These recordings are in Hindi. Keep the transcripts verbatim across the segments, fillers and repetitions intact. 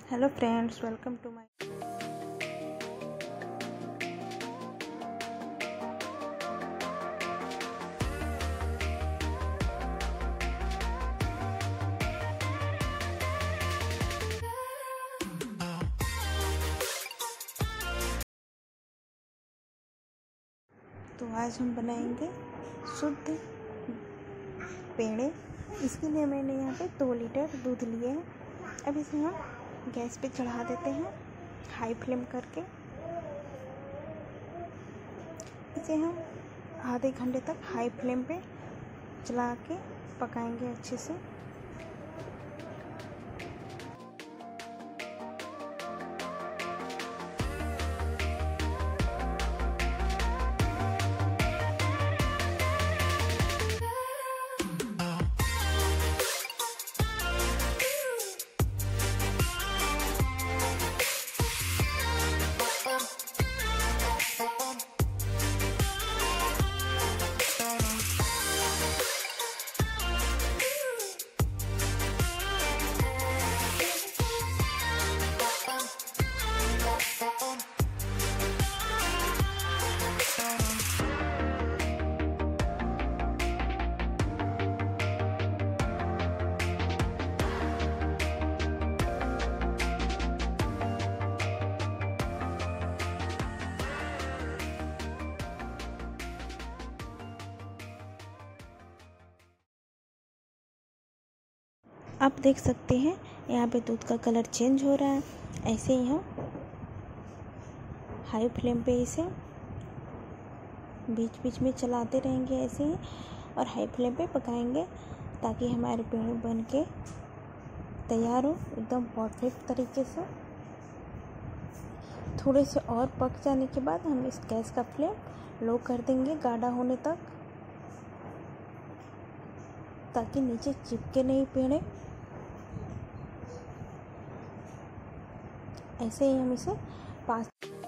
Hello friends, welcome to my तो आज हम बनाएंगे शुद्ध पेड़े। इसके लिए मैंने यहाँ पे दो लीटर दूध लिए हैं। अब इसे हम गैस पे चढ़ा देते हैं हाई फ्लेम करके। इसे हम आधे घंटे तक हाई फ्लेम पे चला के पकाएंगे अच्छे से। आप देख सकते हैं यहाँ पे दूध का कलर चेंज हो रहा है। ऐसे ही हम हाई फ्लेम पे इसे बीच बीच में चलाते रहेंगे ऐसे ही, और हाई फ्लेम पे पकाएंगे ताकि हमारे पेड़े बन के तैयार हो एकदम परफेक्ट तरीके से। थोड़े से और पक जाने के बाद हम इस गैस का फ्लेम लो कर देंगे गाढ़ा होने तक, ताकि नीचे चिपके नहीं पेड़े। ऐसे ही हम इसे पाँच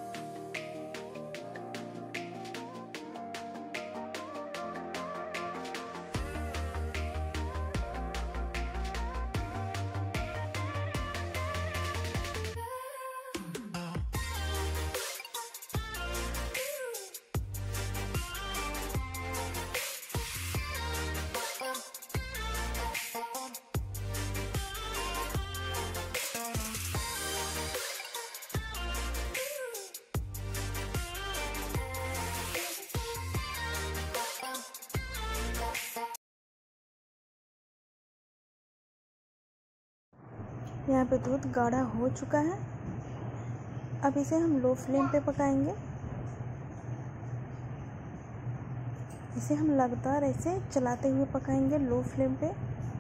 यहाँ पे दूध गाढ़ा हो चुका है। अब इसे हम लो फ्लेम पे पकाएंगे। इसे हम लगातार ऐसे चलाते हुए पकाएंगे लो फ्लेम पे।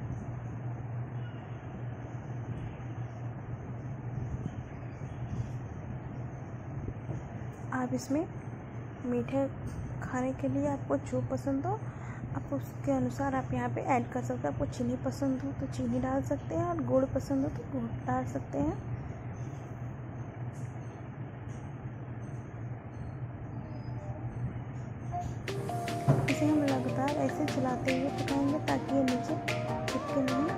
आप इसमें मीठे खाने के लिए आपको जो पसंद हो आप उसके अनुसार आप यहाँ पे ऐड कर सकते हैं। आपको चीनी पसंद हो तो चीनी डाल सकते हैं, और गुड़ पसंद हो तो गुड़ डाल सकते हैं। इसे हम लगातार ऐसे चलाते हुए पकाएंगे ताकि ये नीचे चिपके नहीं।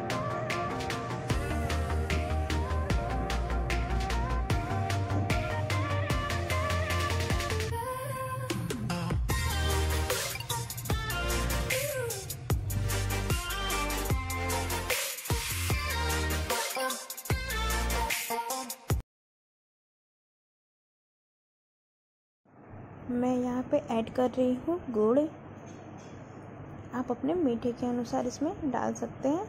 मैं यहाँ पे ऐड कर रही हूँ गुड़। आप अपने मीठे के अनुसार इसमें डाल सकते हैं।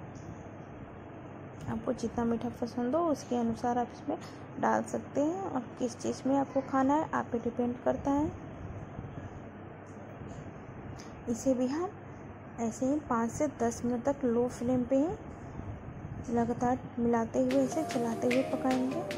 आपको जितना मीठा पसंद हो उसके अनुसार आप इसमें डाल सकते हैं, और किस चीज़ में आपको खाना है आप पे डिपेंड करता है। इसे भी हम ऐसे ही पाँच से दस मिनट तक लो फ्लेम पे ही लगातार मिलाते हुए इसे चलाते हुए पकाएंगे।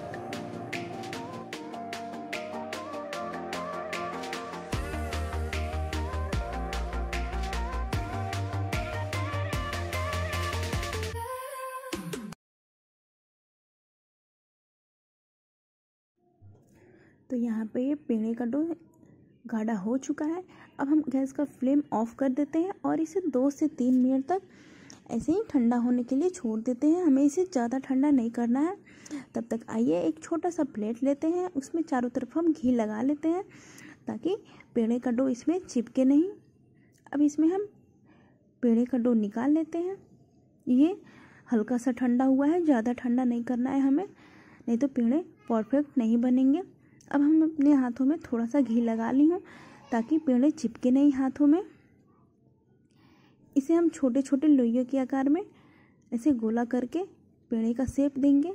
तो यहाँ पे ये पेड़े का डो गाढ़ा हो चुका है। अब हम गैस का फ्लेम ऑफ कर देते हैं और इसे दो से तीन मिनट तक ऐसे ही ठंडा होने के लिए छोड़ देते हैं। हमें इसे ज़्यादा ठंडा नहीं करना है तब तक आइए एक छोटा सा प्लेट लेते हैं, उसमें चारों तरफ हम घी लगा लेते हैं ताकि पेड़े का डो इसमें चिपके नहीं। अब इसमें हम पेड़े का डो निकाल लेते हैं। ये हल्का सा ठंडा हुआ है, ज़्यादा ठंडा नहीं करना है हमें, नहीं तो पेड़े परफेक्ट नहीं बनेंगे। अब हम अपने हाथों में थोड़ा सा घी लगा ली हूँ ताकि पेड़े चिपके नहीं हाथों में। इसे हम छोटे छोटे लोइयों के आकार में ऐसे गोला करके पेड़े का शेप देंगे।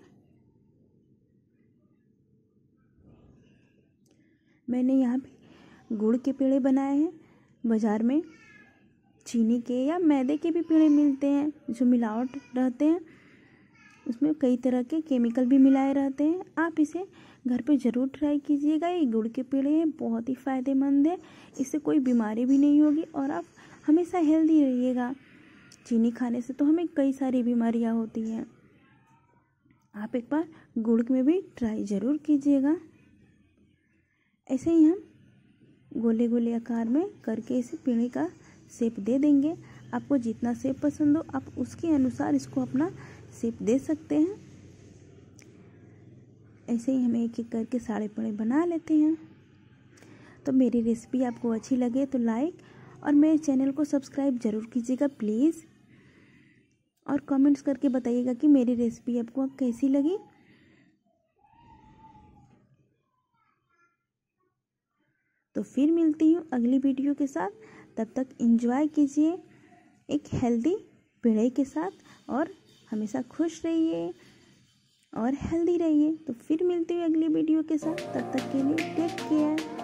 मैंने यहाँ पे गुड़ के पेड़े बनाए हैं। बाज़ार में चीनी के या मैदे के भी पेड़े मिलते हैं जो मिलावट रहते हैं, उसमें कई तरह के केमिकल भी मिलाए रहते हैं। आप इसे घर पे ज़रूर ट्राई कीजिएगा। ये गुड़ के पेड़े हैं, बहुत ही फ़ायदेमंद है, इससे कोई बीमारी भी नहीं होगी और आप हमेशा हेल्दी रहिएगा। चीनी खाने से तो हमें कई सारी बीमारियां होती हैं। आप एक बार गुड़ में भी ट्राई ज़रूर कीजिएगा। ऐसे ही हम गोले गोले आकार में करके इसे पेड़े का शेप दे देंगे। आपको जितना शेप पसंद हो आप उसके अनुसार इसको अपना शेप दे सकते हैं। ऐसे ही हम एक एक करके सारे पेड़े बना लेते हैं। तो मेरी रेसिपी आपको अच्छी लगे तो लाइक और मेरे चैनल को सब्सक्राइब ज़रूर कीजिएगा प्लीज़, और कमेंट्स करके बताइएगा कि मेरी रेसिपी आपको कैसी लगी। तो फिर मिलती हूँ अगली वीडियो के साथ, तब तक एंजॉय कीजिए एक हेल्दी पेड़े के साथ और हमेशा खुश रहिए और हेल्दी रहिए। तो फिर मिलती हूँ अगली वीडियो के साथ, तब तक के लिए टेक केयर।